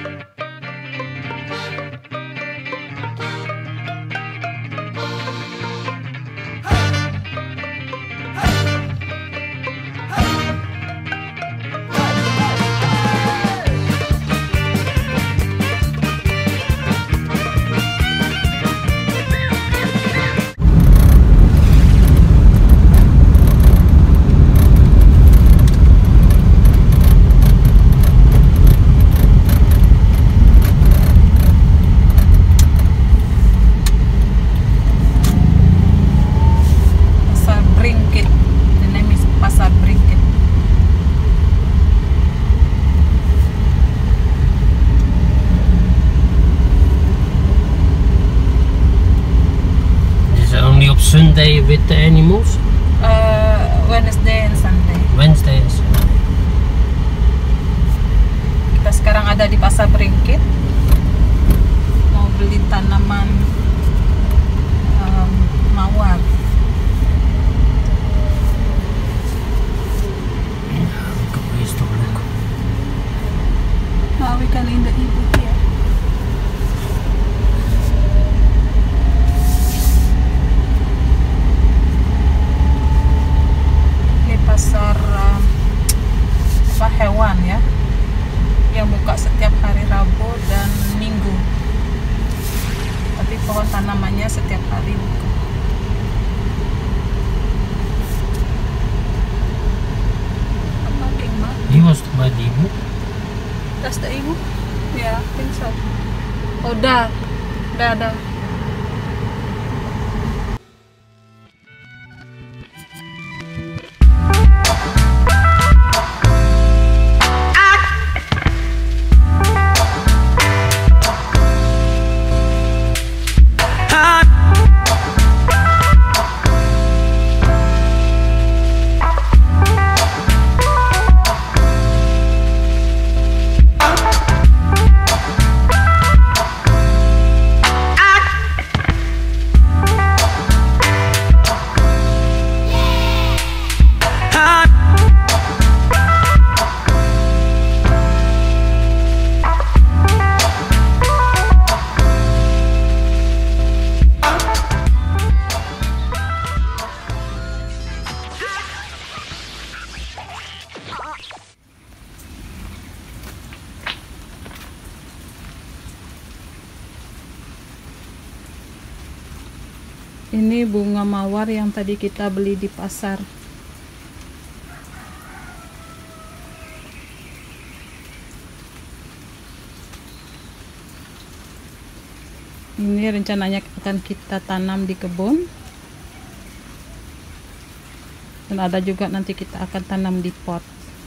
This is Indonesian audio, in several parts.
Sunday with the animals? Wednesday and Sunday. Wednesday and Sunday. Kita sekarang ada di Pasar Beringkit. Mau beli tanaman mawar. Now we can in the evening here. Pasar hewan ya, yang buka setiap hari Rabu dan Minggu, tapi pohon tanamannya setiap hari buka. Apa Tingma? He was to buy the book. That's the ibu? Yeah, I think so. Oh, dah. Ini bunga mawar yang tadi kita beli di pasar. Ini rencananya akan kita tanam di kebun. Dan ada juga nanti kita akan tanam di pot.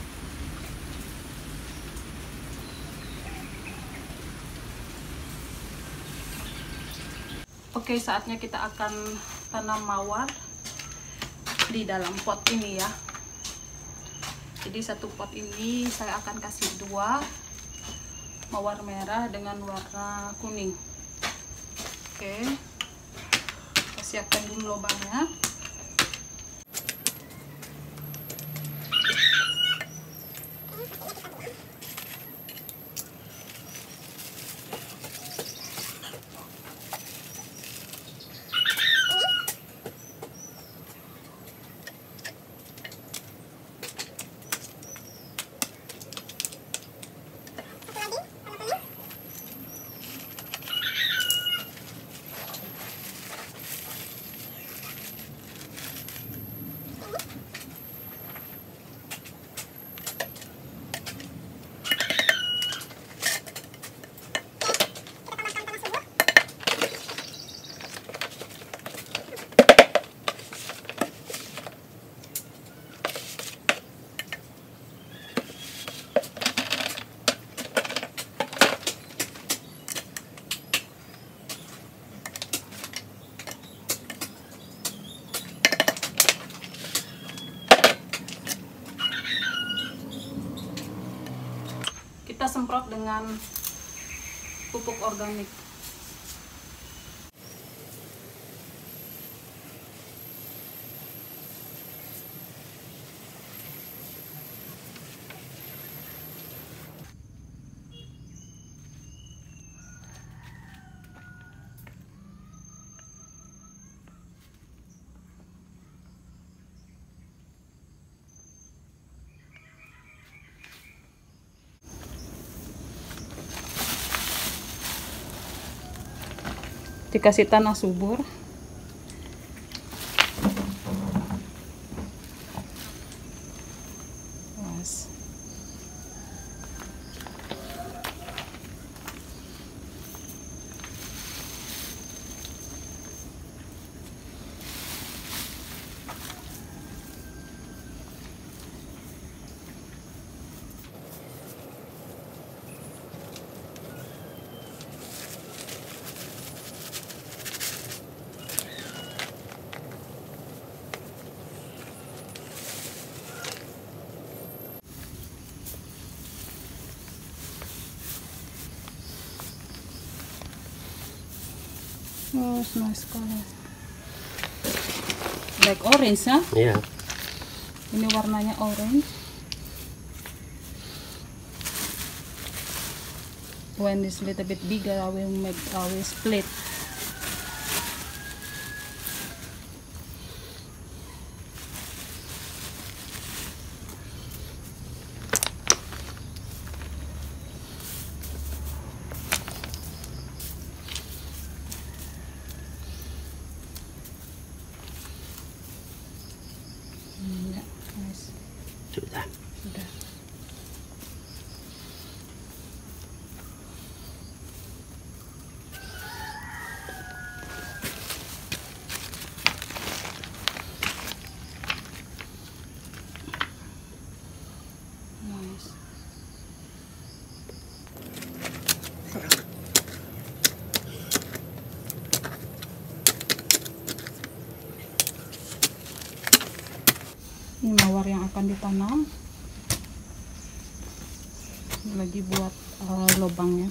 Oke, saatnya kita akan tanam mawar di dalam pot ini ya. Jadi satu pot ini saya akan kasih 2 mawar merah dengan warna kuning. Oke, kita siapkan dulu lubangnya. Kita semprot dengan pupuk organik. Dikasih tanah subur. Oh, it's nice color. Like orange, huh? Yeah. Ini warnanya orange. When it's a little bit bigger, I will split. Ya, nice. Sudah. Sudah. Nice. Ini mawar yang akan ditanam. Lagi buat lubangnya.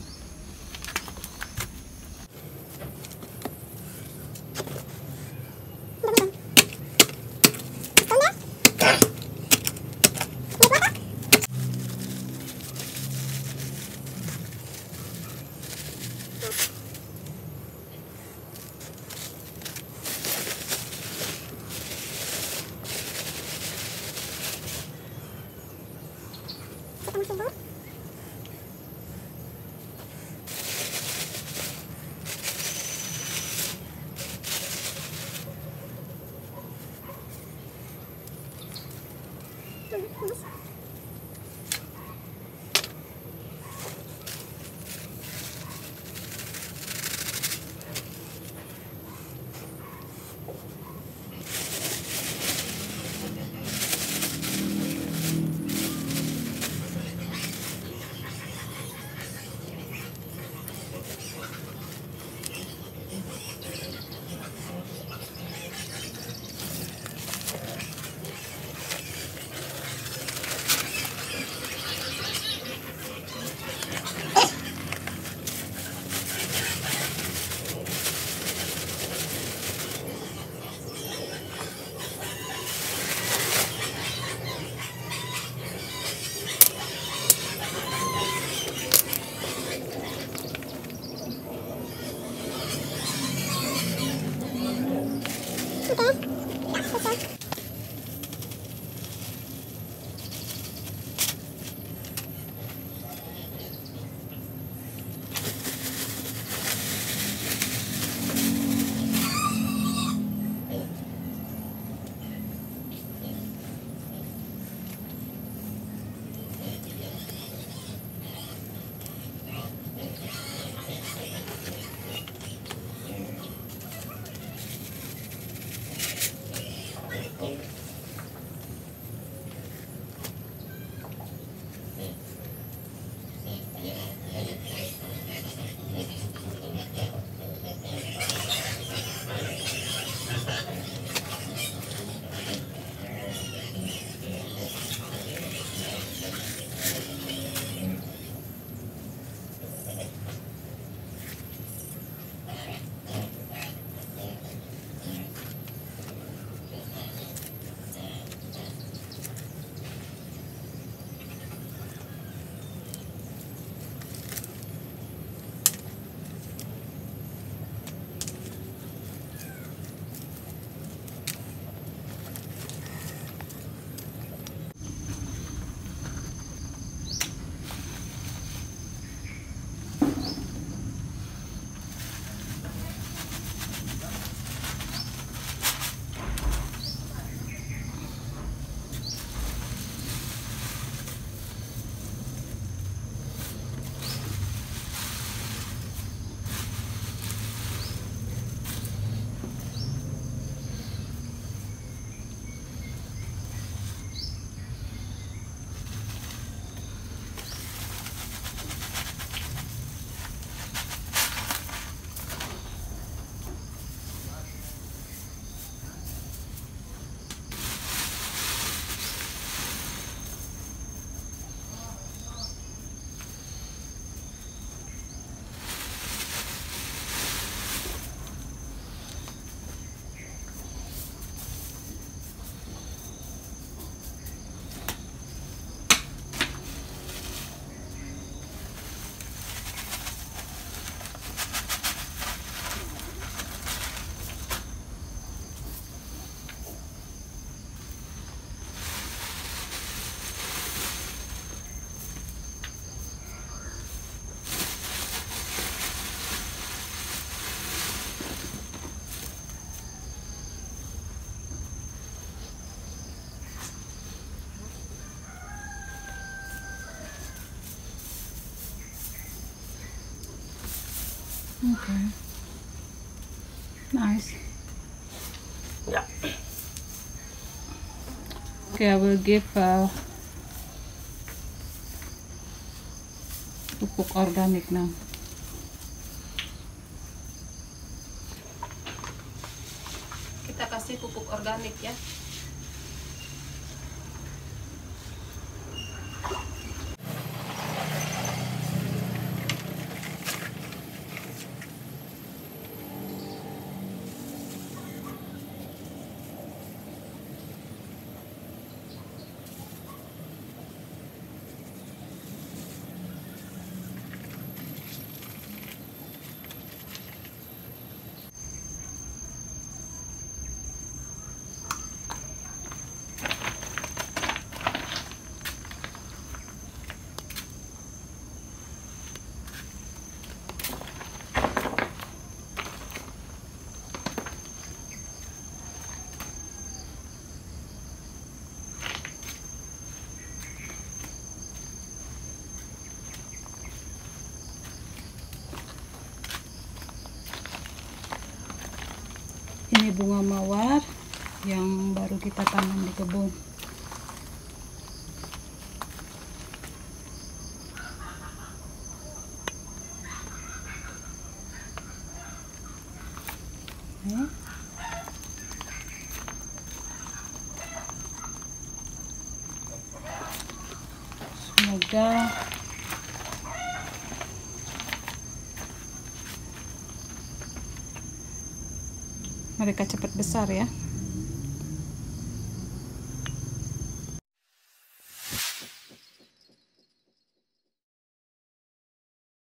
Okay. Nice. Yeah. Okay, I will give pupuk organik now. Kita kasih pupuk organik ya. Ini bunga mawar yang baru kita tanam di kebun. Semoga mereka cepat besar ya.